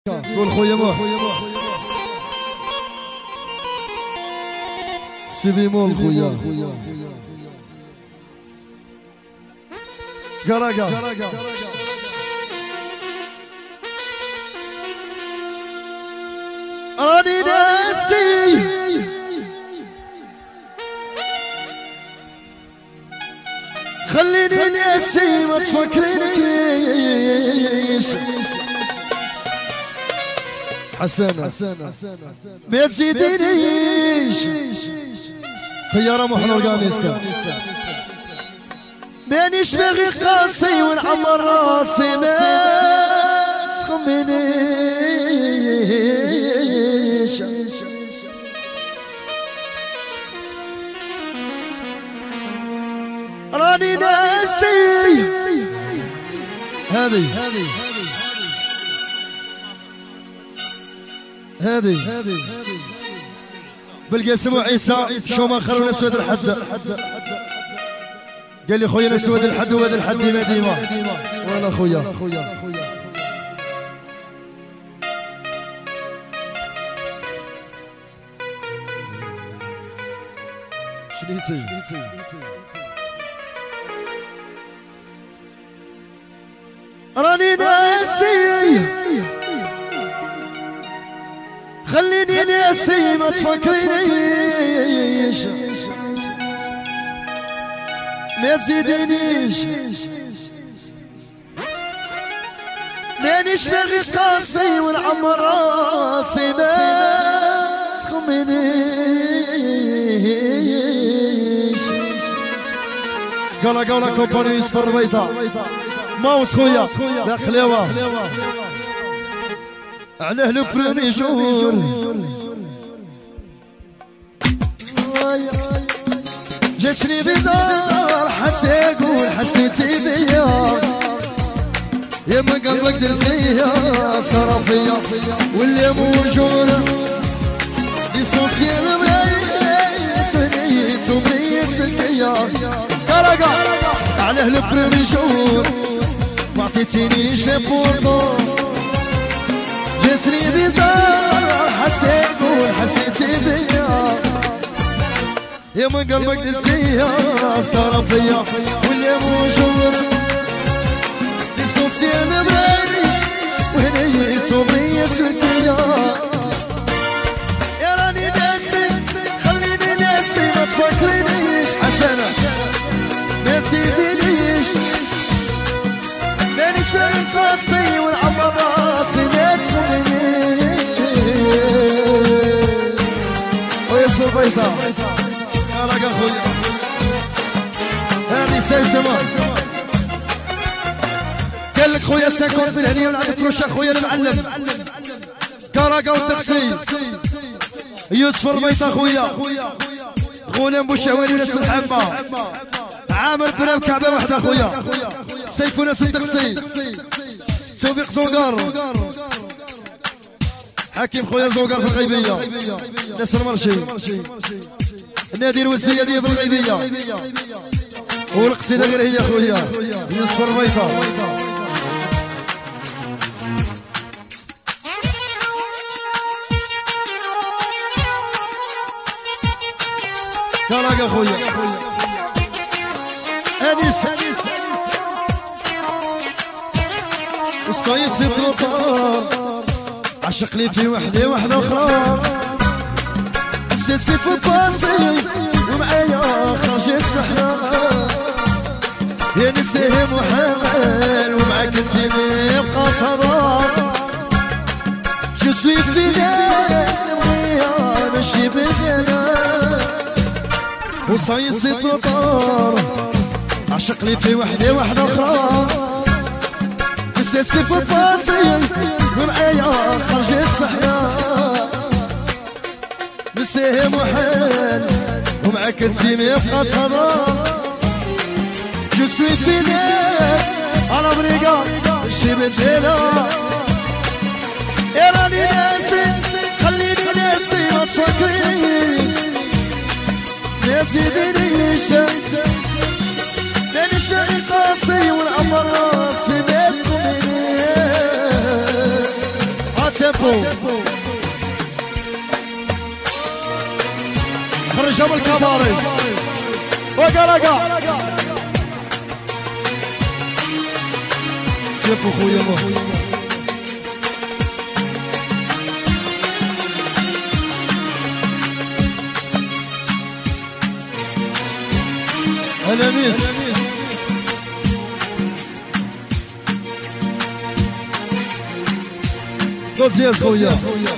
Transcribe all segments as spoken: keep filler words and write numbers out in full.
قول خويا موح سيبي مول خويا قراقا راني ناسي خليني ناسي ما تفكرينيش حسنة ما تزيدينيش طيارة محن أورغانيستا مانيش باغي قاسي ونعمر راسي ما تخمنيش راني ناسي هذه هذه بالقاسم وعيسى شو ما خلونا اسود الحد قال لي خويا اسود الحد وهذا الحد ديما ديما ولا خويا شنيتي راني ناسي خليني ناسي ما تفكرينيش ما تزيدينيش مانيش باغي قاسي ونعمر راسي ما تخمنيش قالا قالا كومباني يصفر بيضاء ماوس خويا لا خليوه على لو بريمي جور جاتني بزار حتى يقول حسيتي بيا يا من قلبك درتيها سكرة فيا واللي موجود ليسونسيال مليت نيت ومليت الكيا كرقة على لو بريمي جور ما عطيتينيش لي بورطو جسري بزار حتى يقول حسيتي بيا يا من قلبك دلتيها سكرة فيا واللي موجود ليسونسيال بلاي وهنيت وميت الدنيا يا راني ناسي خليني ناسي ما تفكرينيش حسنة ما تزيدينيش مانيش باغي قاسي ونعمر راسي ما تخمنيش ويسر بيضاء يا راجل خويا هذه سيسمة قال لك خويا ساكن بالهنية ونعطيك روشة خويا المعلم كراكا والتقسيم يوسف البيضاء خويا غنم بوشاواني وناس الحامة عامر بنام كعبة واحدة خويا سيف وناس التقسيم توفيق زوقار حكيم خويا زوقار في الغيبية ناس المرشي نادي الوزية دي في الغيبية والقصيدة غير هي خويا يوسف البيضاء كراكا خويا هادي والصيص الدوطار عشق لي في وحدة وحدة أخرى نسيت في الفاصل ومعايا خرجت فحنا يا نسيه محمل ومعاك انتي يبقى تضار جو سوي فينا نبغيها ماشي بدينا وصيص الدوطار عشق لي في وحدة وحدة أخرى نسيت في الفاصل ومعايا خرجت صحنا نسيه محال ومعاك انتي ميبقى تهضر جو سوي فينيك على بريقة شي بدينا يا راني ناسي خليني ناسي ما تفكريني ما تزيدينيش مانيش باغي قاسي ونعمر راسي ما تخمنيش تيمبو خرجها من الكباري وقا رقا تيمبو خويا هلا ميس قول زياد خويا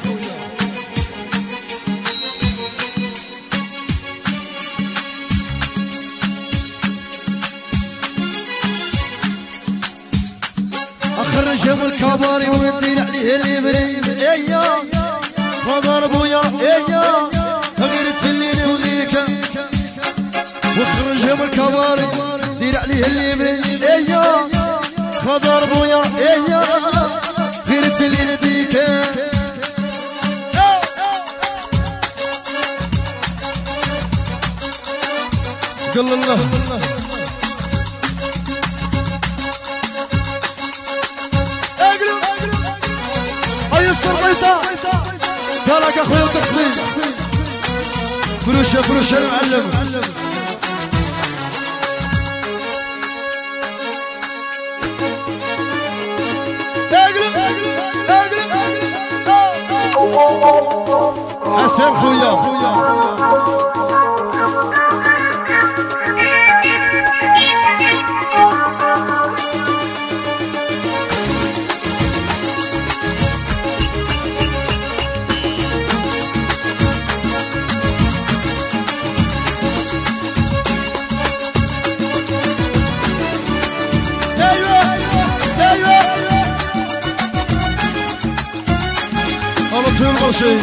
اخرجها من الكباري وندير عليه الابريد ايا فضل بويا ايا غير تسليني وذيك وخرجها من الكباري دير عليه الابريد ايا فضل بويا ايا غير تسليني وذيك قل الله الصربيطة قالك اخويا التقسيم فروشه فروشه المعلم اقلب اقلب حسن خويا في المرشي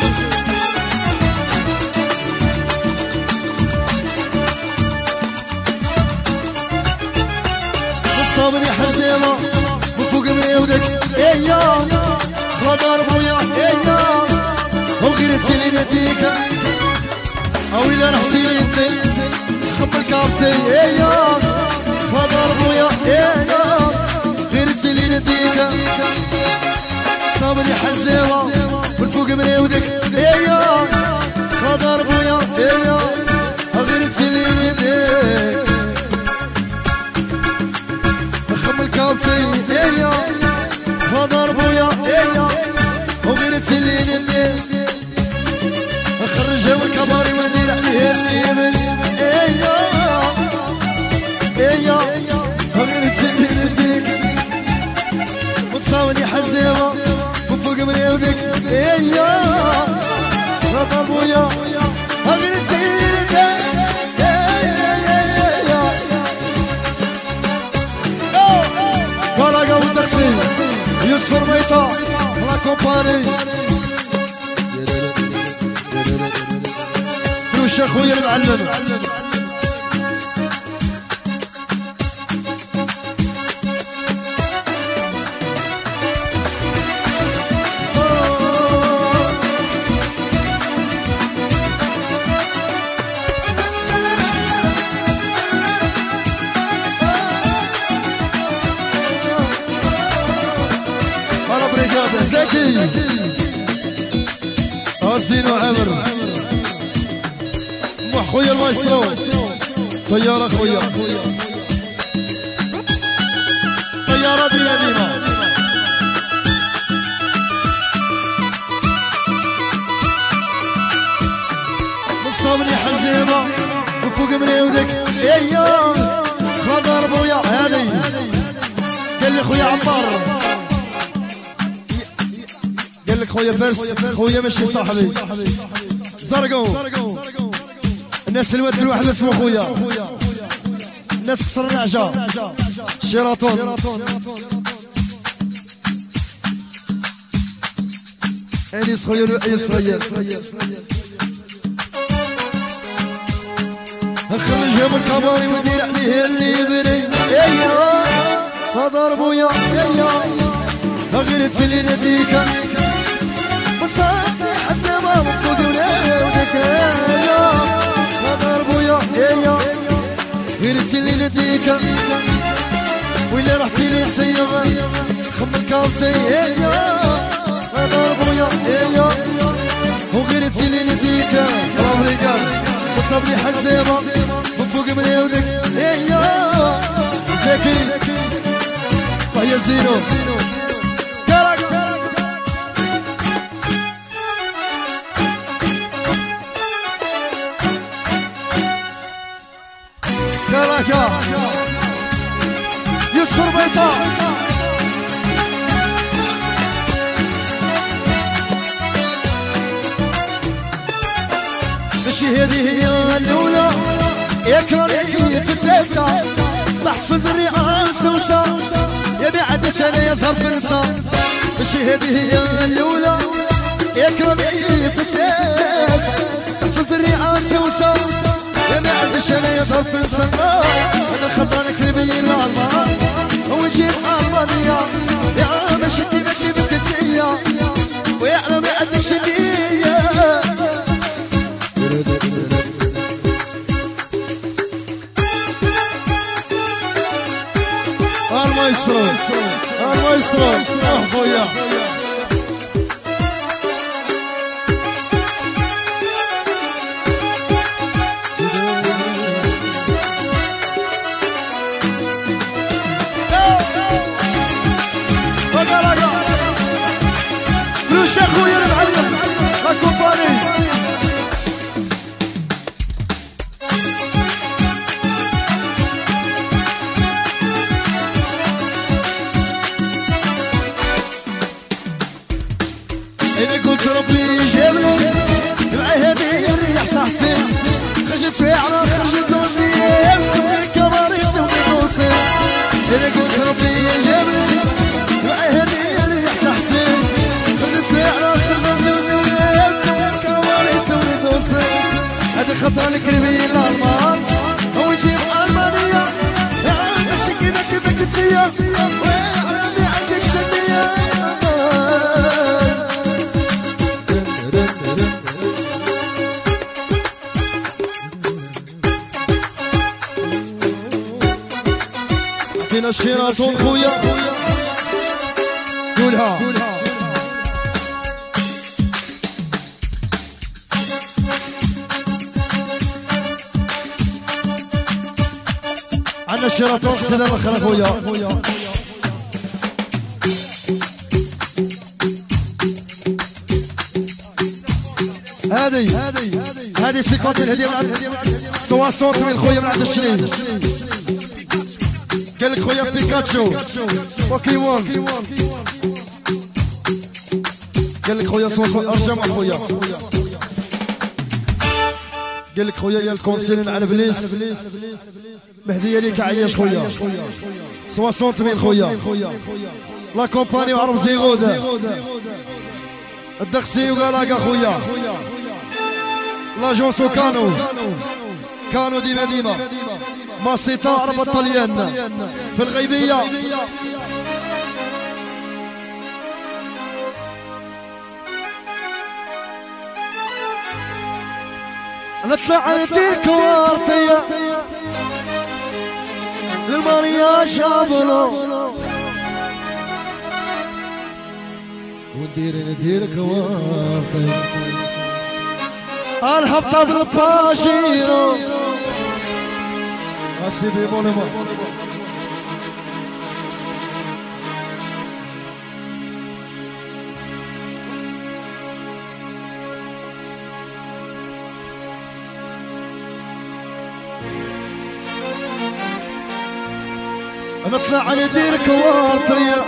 الصابر يا حزيمة وفوق مريودك ايا غدار بويا ايا وغير تسلي نديك او الى رحتي تسل خب الكابتي ايا غدار بويا ايا غير تسلي نديك صابر يا حزيمة والفوق مريودك ايا خضر بويا ايا غير تسلي يديك خم الكابتي ايا خضر بويا ايا وغير تسلي يديك خرجها من الكباري وندير عليه اليمن ايا ايا غير تسلي يديك وتصاوني حزيمة وفوق مريودك ايا خضر بويا غير تسيرك طلقة والتقسيم يوسف رميطة لا كومباني فروش اخويا المعلم زكي حسين وعمر مع خويا المايسترو طيارة خويا طيارة ديما ديما بالصبر يا حزيمة وفوق مريودك ايا خضر بويا هادي قال لي خويا عمار قال لك خويا فارس خويا ماشي صاحبي زرقو الناس الواد كل واحد اسمه خويا الناس كسر النعجة شيراتون انيس خويا رؤيس خويا خرجها من الكباري ودير عليه اللي يبري ايا خضر بويا ايا غير تسلي نديك وصافي حسابها وفوق ولادك ايا خضر بويا ايا غير تسلي نديك وإلا رحتي لي تسيغ خم الكاوتي ايا خويا ايا وغير تسيلي نديك رابريكا وصابلي حزيمة من فوق من يودك ايا زكي وهي زينو كراك كراكا يوسف بيطا ماشي هذه هي الاولى يكرهني فتاتا تحفظ الرئاس وسا يا بعدش انا يظهر في النساء ماشي هذه هي الاولى يكرهني فتاتا تحفظ الرئاس وسا يا بعدش انا يظهر في النساء انا خطرك لبين الالمان ونجيب المانيا يا ماشي كيما كيما كنتيا ويعلم عندك شنية المايسترو المايسترو اخويا روش اخويا المعلم لا كومباني اللي قلت ربي يجيبني معاه هذه الريح صحصين خرجت فعلا خرجت وزيان تبني كباري تبني دوسين اللي قلت ربي يجيبني معاه هذه الريح صحصين خرجت فعلا خرجت وزيان تبني كباري تبني دوسين هذا خطر الكريمي الالمان هو يجيب المانيا ماشي كيما كيما كنتيا ويعلمي عندك شنية عطينا الشيراتون خويا قولها عندنا الشيراتون سلام اخر خويا هذه هذه سيكونت الهديه من عند ستين من خويا من عند الشريف قال لك خويا بيكاتشو بوكيمون قال لك خويا ستين ارجم خويا قال لك خويا يا الكونسيل على بليس مهديه ليك عياش خويا ستين خويا لا كومباني وعرف زيغود الدخسي وقالاقا خويا لاجونسو كانو كانو ديما ديما ماسيتا عرب الطليان في الغيبية نطلع ندير كوارتية للمارياج ابلو وندير ندير كوارتية الهبطة بالباشيرو اسيبي بونيما نطلع ندير كوارتية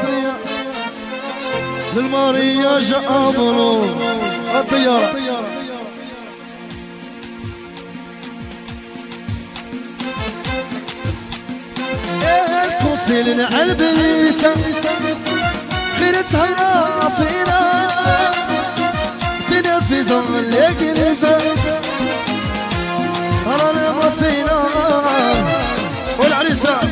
للمارياج ابلو الطيارة سيلنا على البليسة خيرتها فينا تنفذ الكنيسة رانا مصينا والعريسة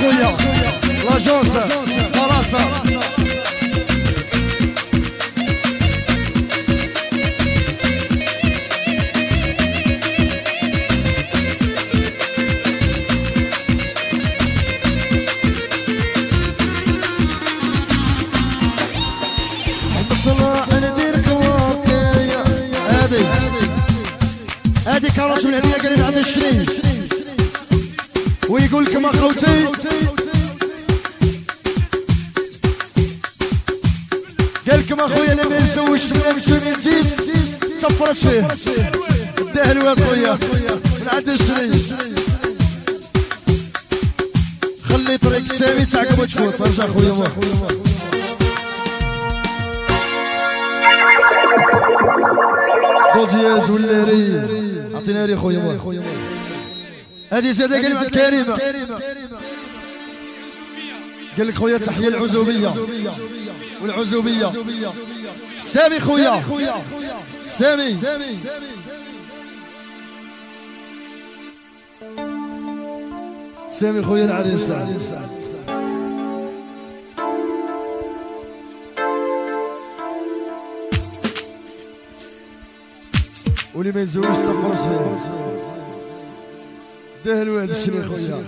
خويا لاجونس خلاص هادي كاروس من هديه قال لي عند الشريف ويقول لكم اخوتي قال لكم اخويا اللي ما يتزوجش من ألفين تفرج فيه داه الواد خويا من عند الشريف خلي طريق سامي تعقب وتفوت ارجع خويا دوزياز ولا ري عطينا لي خويا هذه زاده كلمه كريمه قال لك خويا تحيه العزوبيه والعزوبيه سامي خويا سامي سامي خويا العريس واللي ما يتزوجش صفر فيه داه الواد الشري خويا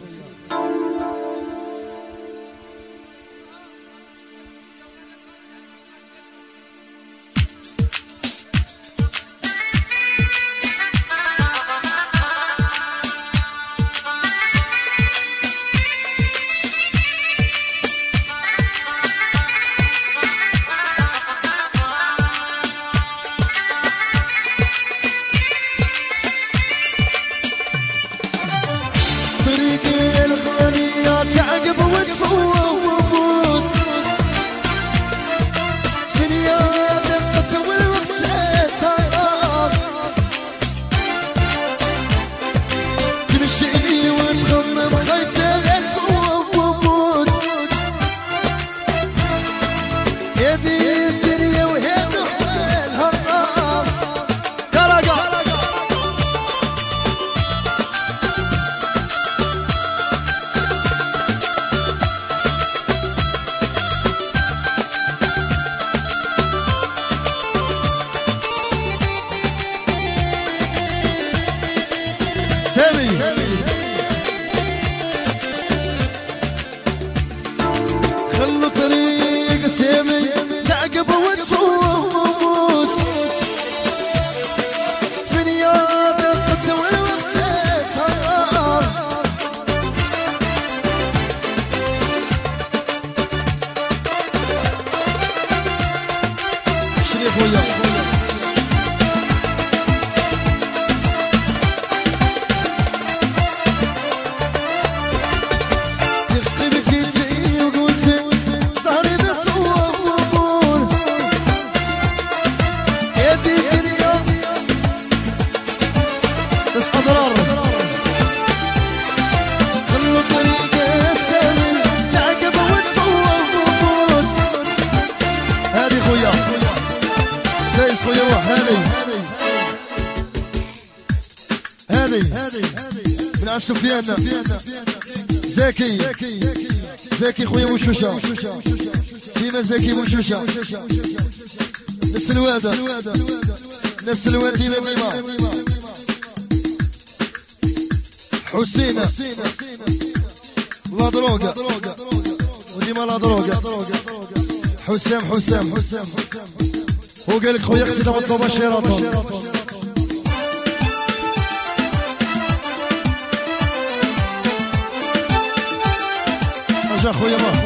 خلوا طريق سامي تعقب وتفوت ثمانية دقت والوقت صار شريف ويا من عند سفيان زكي زكي خويا وشوشه كيما زكي وشوشه نفس الواد نفس الواد ديما ديما حسين لا دروغا وديما لا دروغا حسام حسام هو قال لك خويا قصيده مطلوبه شيراطون خويا ما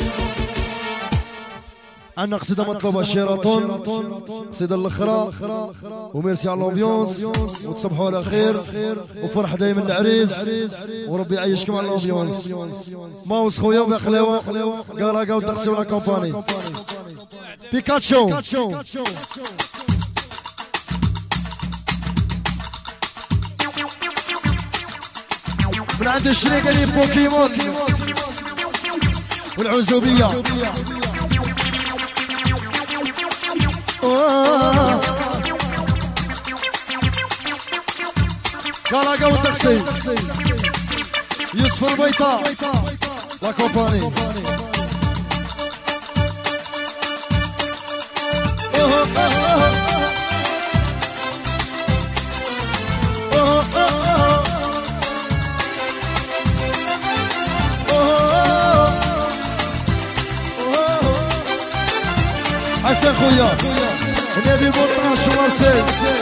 عندنا قصيده مطلوبه شيراطون قصيده الاخرى وميرسي على الامبيونس وتصبحوا على خير وفرح دايما العريس وربي يعيشكم على الامبيونس ماوس خويا وبقلاوه كاراكا وتقسيم لا كومباني بيكاتشو من عند الشريك اللي بوكيمون والعزوبية كاراكا والتقسيم يوسف البيطة لا كومباني حسن خويا نادي بوطاش ومارسيل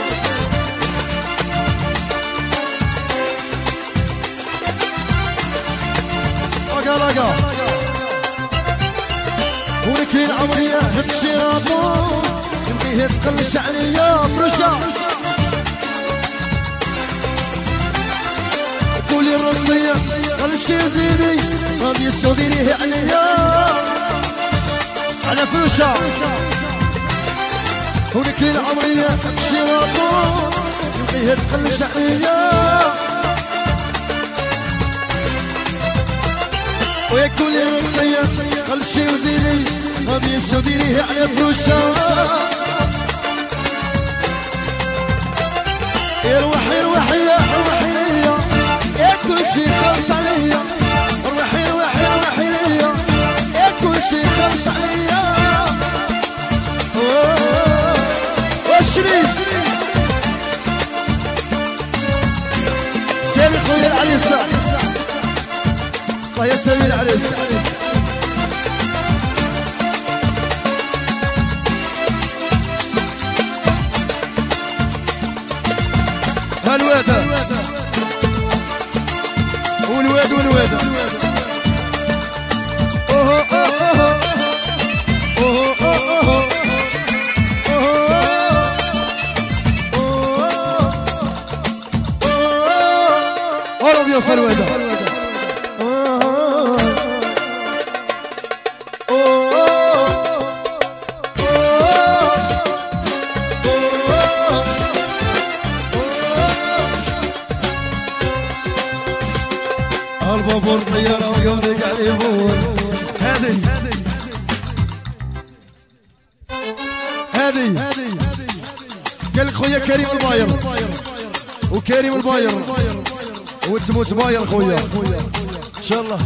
لقا لقا وركلي العمرية هد الشيرابو يمديها تقلش عليا فرشة قولي الروسية قلش يزيدي غادي يسودينيه عليا على فرشة وركلي العمرية هد الشيرابو يمديها تقلش عليا وياكل الرقصية خلشي وزيدي غادي يسودينيه على فروشة يروحي روحي روحي ليا ياكل شي خلص عليا روحي روحي روحي ليا ياكل شي خلص عليا واشري سامي خويا العريس الله يا سامي العريس هالواد والواد والواد اوه اوه اوه اوه اوه يا سلوى البابور طيارة وقلبي قاعد يبور هذه هذه قال لك خويا كريم الباير وكريم الباير وتموت باير خويا ان شاء الله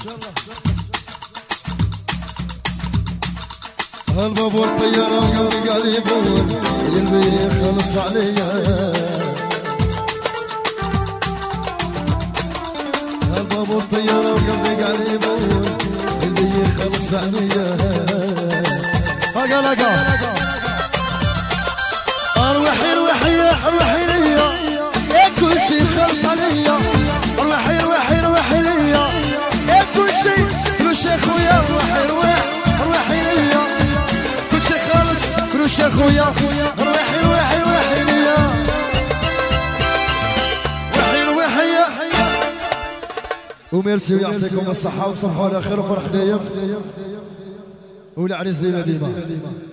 البابور طيارة وقلبي قاعد يبور قلبي خلص عليا البابور طيارة وقلبي قاعد يبور قلبي يخلص عليا هقا لقا اروحي روحي روحي ليا يا كل شي خلص عليا روحي روحي روحي ليا يا كل شي كل شي خويا روحي روحي روحي ليا كل شي خلص كل شي خويا روحي روحي روحي ليا روحي روحي وميرسي ويعطيكم الصحة وصحة على خير وفرح دايم والعريس ديما ديما